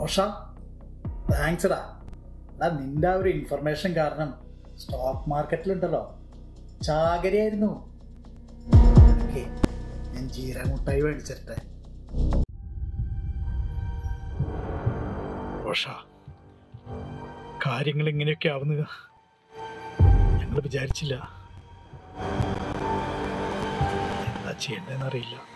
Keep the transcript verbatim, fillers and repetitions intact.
Rocher, thanks എടാ. എടാ നിന്റെ ആ ഒരു ഇൻഫർമേഷൻ കാരണം സ്റ്റോക്ക് മാർക്കറ്റിലുണ്ടല്ലോ ചാകരിയായിരുന്നു. ഓക്കെ, ഞാൻ ജീരമുട്ടായി മേടിച്ചിട്ടെ. റോഷ, കാര്യങ്ങൾ ഇങ്ങനെയൊക്കെ ആവുന്നത് ഞങ്ങൾ വിചാരിച്ചില്ല. എന്താ ചെയ്യേണ്ടതെന്നറിയില്ല.